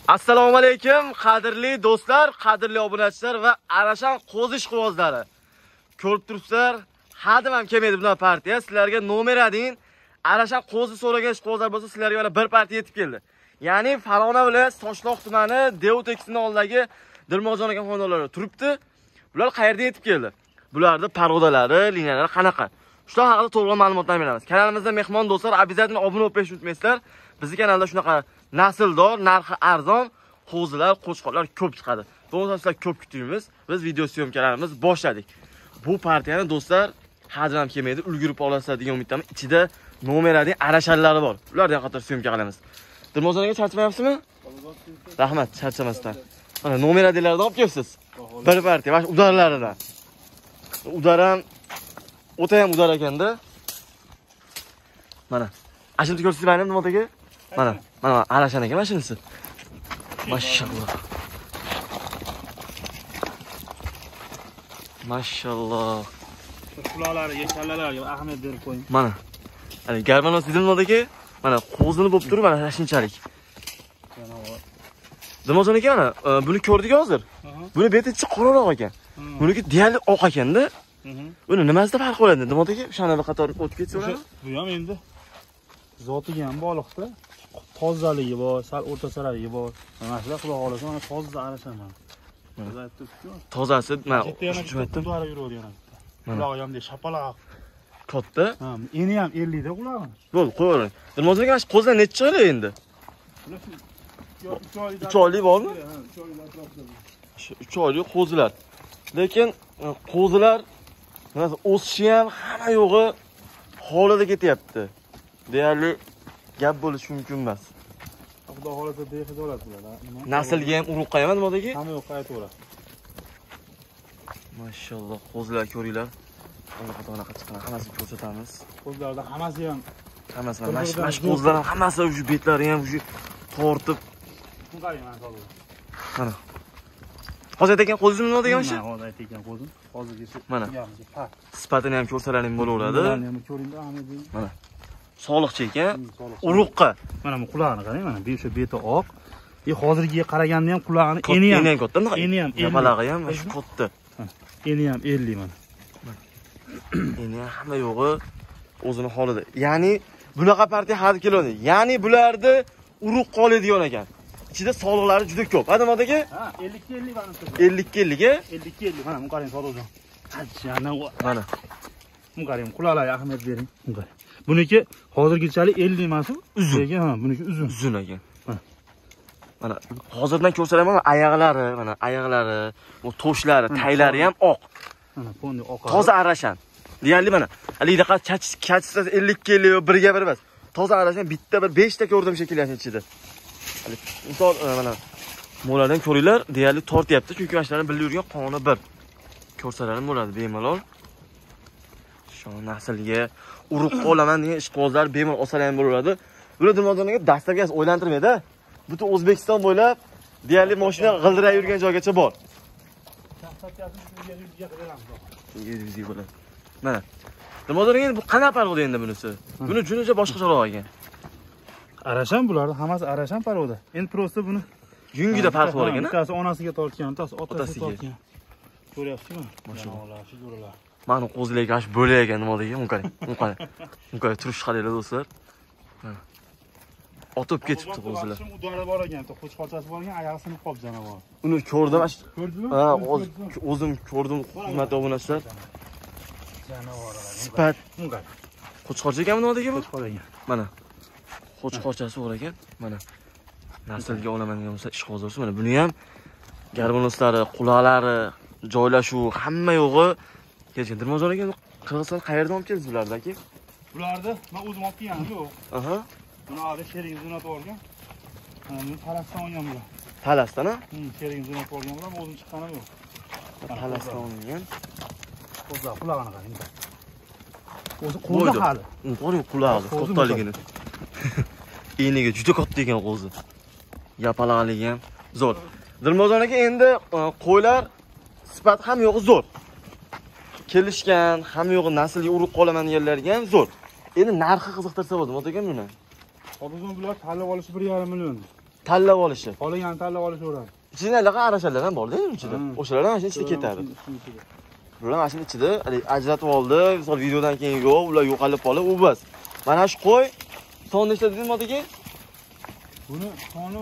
Assalomu alaykum, qadrli do'stlar, qadrli obunachilar va Arashan qo'zi ishqibozlari. Ko'rib turibsizlar, hadim ham kelmaydi bunday partiya. Sizlarga nomer adin Arashan qo'zi so'ragan ishqibozlar bo'lsa, sizlarga mana bir partiya yetib keldi. Ya'ni Farg'ona viloyati Toshloq tumani Deotekisning oldidagi Dilmojon aka xonadonlari turibdi. Bular qayerda yetib keldi? Bularning parodalari, liniyalari qanaqa? Shular haqida to'liq ma'lumotlar beramiz. Kanalimizda mehmon do'stlar, обязательно obuna bo'lishni unutmaysizlar. Bizning kanalda shunaqa nasldor, narxi arzon qo'zilar, qo'chqorlar ko'p chiqadi. Bundan sizlar ko'p kutdingiz. Biz video syomkalarimiz boshladik. Bu partiyani do'stlar hajm ham kelmaydi, ulgurib olasizlar degan umiddaman. Ichida nomerali arashanlari bor. Ulardan qator syomka qilamiz. Dilmozonaga charchamayapsizmi? Rahmat, charchamasdan. Mana nomeralilarni olib kelibsiz. Bir partiya, mana udarlaridan. Udar ham o'ta ham udar ekanda. Mana. Ashimni ko'rsatib nima aka? Mana Arashan aka mana shunisi. Mashalloh. Mashalloh. Quloqlari, yeshallalarga ahamiyat berib qo'ying. Mana. Hali garbanos Dilmoz aka, mana qo'zini bo'lib turib, mana shunchalik. Dilmozon aka, mana buni ko'rdik hozir. Buni betichi qoraroq ekan. Buniki deyarli oq ekanda. Buni nimasida farq bo'ladi? Dilmoz aka, o'shani bir qator o'tib ketsa-chi. Bu ham endi zotiga ham bog'liqda. Tozaligi bor, sal o'rta saraligi bor. Mana shular xudo xolasa mana toza arashaman. Tozasi, mana shu aytdim. Quloqlari yuravergan. Quloqi ham shapaloq. Katta. Ha, eni ham 50 da qulog'i. Bo'ldi, qo'yavering. Dilmoz aka, mana qo'zlar necha chiqadi endi? 3 oylik bormi? 3 oylik qo'zilar. Lekin qo'zilar mana o'sishi ham hamma yo'g'i holida ketyapti. Deyarli gap bo'lishi mumkin emas. Xudo xolasa bexijolat bo'ladi. Naslga ham urug'qa ham nima degi? Hamma yo'q qaytaveradi. Mashalloh, qo'zilar ko'ringlar. Anaqa chiqqan, hammasini ko'rsatamiz. Qo'zlarda hammasi ham mana shu qo'zilar ham hammasi shu betlari ham shu tortib. Mana. Hozir aytgan qo'zim nima degan shu? Hozir aytgan qo'zim. Hozirgisi. Mana. Sifatini ham ko'rsalaring bo'laveradi. Mana. Sog'liqchi ekan. Uruqqa. Mana bu qulog'ini qarang, mana bu o'sha beti oq. Hozirgiga qaraganda ham qulog'ini eni ham katta. Eni ham yapalag'i ham shu katta. Eni ham 50 mana. Eni hamma yo'g'i o'zini holida. Ya'ni bunaqa partiya hali keladi. Ya'ni bularda uruq qoladigan ekan. Ichida sog'liqlari juda ko'p. Ha, nima aka? Ha, 50 mana. 50 ga? 50 mana, bu qarang sog'liqjon. Mana. Bu qarang, quloqlarga ahamiyat bering. Bu qarang. Buniki hozirgichalik 50 emas, uzun. Ha, buniki uzun. Uzun ekan. Mana hozirdan ko'rsalaman, mana oyoqlari, bu toshlari, taylari ham oq. Mana fondi oq. Toza arashan. Deyarli mana, halidaqa kachsa 50 kilo birga bir emas. Toza arashan bitta bir 5 ta ko'rdim shekillan ichida. Misol mana mo'lardan ko'ringlar, deyarli tortyapti, chunki mashlarni bilib yurgan qoni bir. Ko'rsalarim bo'ladi bemalol. Shu naslga uruq olaman degan ishqibozlar bemalol olsalar ham bo'laveradi. Bular Dilmozonaga dastlabki o'ylantirmaydi. Butun O'zbekiston bo'ylab deyarli mashina g'ildirab yurgan joygacha bor. 700 ga bo'ladi. Mana. Dilmozonaga bu qanaqa parvoda endi bunisi? Buni junuja boshqacharoq ekan. Arashan bular, hammasi arashan paroda. Endi prosta buni yungida farq bor ekan. Bittasi onasiga tortgan, bittasi otasiga tortgan. Ko'ryapsizmi? Mashalloh, shu ko'ralar. Mana qo'zilarga ash bo'lar ekan nima degan, bu qarang. Bu qarang turish qaranglar do'stlar. Mana. Otib ketibdi qo'zilar. Shu udari bor ekan, qo'chqorchasi bor ekan, oyog'i sinib qoldi janovar. Uni ko'rdim. Ko'rdingmi? Ha, o'zim ko'rdim, hurmatli obunachilar. Janovarlar. Sifat. Qo'chqorcha ekanmi nima degan bu? Qo'chqor ekan. Mana. Qo'chqorchasi bor ekan. Mana. Naslga olaman degan bo'lsa ishqiboz bo'lsa, mana buni ham garbonoslari, quloqlari, joylashuv, hamma yo'g'i kelgan. Dilmozon aka, Qirg'iziston qayerdan olib keldingiz bularni aka? Bularni men o'zim olib kelganim yo'q. Aha. Buni hali shering zinat olgan. Buni Talasdan olgan bular. Talasdan, ha? Shering zinat olgan bular, o'zim chiqqanim yo'q. Talasdan olingan. Qo'zlar qulog'ini qarang. O'zi qo'zi hali. Qo'ring qulog'i, kattaligini. Eniga juda katta ekan qo'zi. Yapalaqligi ham zo'r. Dilmozon aka, endi qo'ylar sifat ham yo'g'i zo'r. Kelishgan, ham yo'g'i naslga uruq qolaman yerlarga ham zo'r. Endi narxi qiziqtirsa bo'ldi, nima degan buni? Hozir bular tanlab olishi 1,5 million. tanlab olishi. Qolgan tanlab olishaveradi. Ichida anaqa arashalar ham bor-da, ichida. O'shalar ham ichida ketadi. Bular mashina ichida ajratib oldi. Misol videodan keyin yo'q, ular yo'qolib qolib, u bas. Mana shu qo'y son nechta dedingiz motiga? Buni soni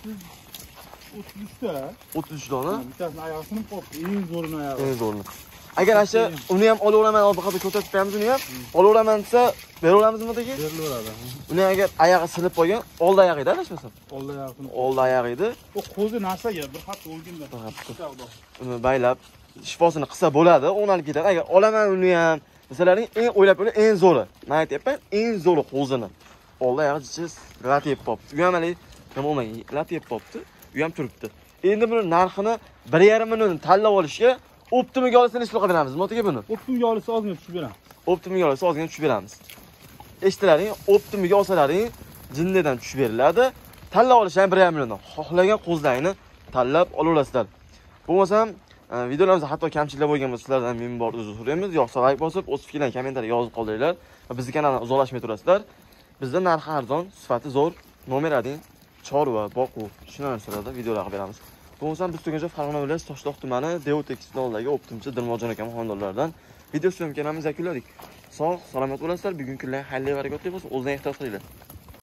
33 ta. 33 dona. Bittasini oyog'i sinib qolibdi. Eng zo'rini oyog'i. Eng zo'rini. Agar asha uni ham olaveraman, hozir hozir ko'rsatib beramiz uni ham. Olaveraman desa, beraveramizmi motiga? Berilaveradi. Uni agar oyog'i sinib qolgan, oldi oyog'i edi, adashmasam. Oldi oyog'i sinib. Oldi oyog'i edi. Bu qo'zi narsaga bir hafta o'lganda. Uni baylab shifosini qilsa bo'ladi, o'nalib ketadi. Agar olaman uni ham, masalan, eng o'ylab ko'ring, eng zo'ri. Men aytyapman, eng zo'ri qo'zini. Oldi oyog'i jichiz lat yeb qopti. U ham hali nima bo'lmagan, lat yeb qopti. U ham turibdi. Endi buni narxini 1,5 million tanlab olishga Optimga olsa nechta qilib beramiz? Motiga buni. Optimga olsa ozgina tushib beramiz. Optimga olsa ozgina tushib beramiz. Eshitilaring, Optimga olsalaring jinnidan tushib beriladi. Tanlab olish ham 1,5 milliondan. Xohlagan qo'zlarni tanlab olaverasizlar. Bo'lmasam, videolarimizda hatto kamchiliklar bo'lgan bo'lsa, sizlardan minbor uzr so'raymiz. Yo'qsa like bosib, o'z fikrlaringizni kommentariyga yozib qoldiringlar va bizning kanaldan uzoqlashmay turasizlar. Bizda narxi arzon, sifati zo'r, nomer ading, chorva, boqu, shuna narsalarda videolar beramiz. Bo'lmasam biz tuguncha Farg'ona viloyati Toshloq tumani Deotex nolidagi Optimchi Dirmojon akam xonadonlaridan video syomkalarimizni yakunladik. Sog', salomat bo'lasizlar. Bugungi kunlar xayrli va barakotli bo'lsin. O'zingizga ehtiyot qilinglar.